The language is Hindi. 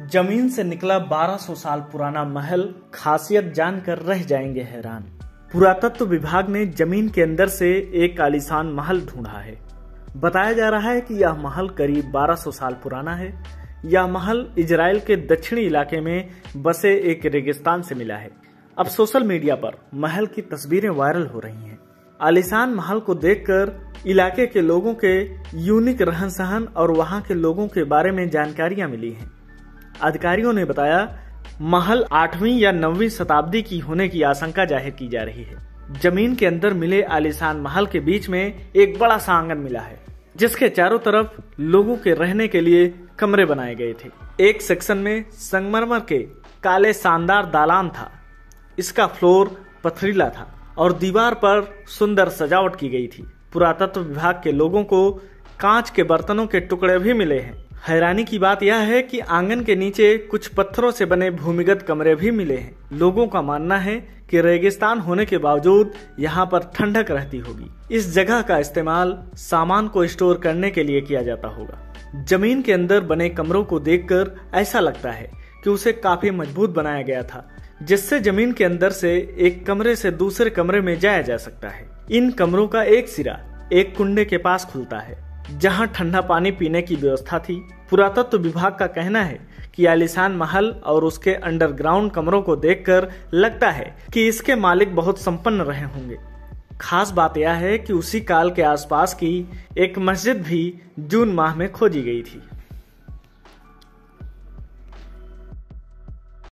जमीन से निकला 1200 साल पुराना महल, खासियत जानकर रह जाएंगे हैरान। पुरातत्व विभाग ने जमीन के अंदर से एक आलीशान महल ढूंढा है। बताया जा रहा है कि यह महल करीब 1200 साल पुराना है। यह महल इजराइल के दक्षिणी इलाके में बसे एक रेगिस्तान से मिला है। अब सोशल मीडिया पर महल की तस्वीरें वायरल हो रही हैं। आलीशान महल को देखकर इलाके के लोगों के यूनिक रहन सहन और वहां के लोगों के बारे में जानकारियां मिली हैं। अधिकारियों ने बताया महल 8वीं या 9वीं शताब्दी की होने की आशंका जाहिर की जा रही है। जमीन के अंदर मिले आलीशान महल के बीच में एक बड़ा सा आंगन मिला है, जिसके चारों तरफ लोगों के रहने के लिए कमरे बनाए गए थे। एक सेक्शन में संगमरमर के काले शानदार दालान था। इसका फ्लोर पथरीला था और दीवार पर सुंदर सजावट की गई थी। पुरातत्व विभाग के लोगों को कांच के बर्तनों के टुकड़े भी मिले हैं। हैरानी की बात यह है कि आंगन के नीचे कुछ पत्थरों से बने भूमिगत कमरे भी मिले हैं। लोगों का मानना है कि रेगिस्तान होने के बावजूद यहाँ पर ठंडक रहती होगी। इस जगह का इस्तेमाल सामान को स्टोर करने के लिए किया जाता होगा। जमीन के अंदर बने कमरों को देखकर ऐसा लगता है कि उसे काफी मजबूत बनाया गया था, जिससे जमीन के अंदर से एक कमरे से दूसरे कमरे में जाया जा सकता है। इन कमरों का एक सिरा एक कुंडे के पास खुलता है, जहां ठंडा पानी पीने की व्यवस्था थी। पुरातत्व विभाग का कहना है कि आलीशान महल और उसके अंडरग्राउंड कमरों को देखकर लगता है कि इसके मालिक बहुत संपन्न रहे होंगे। खास बात यह है कि उसी काल के आसपास की एक मस्जिद भी जून माह में खोजी गई थी।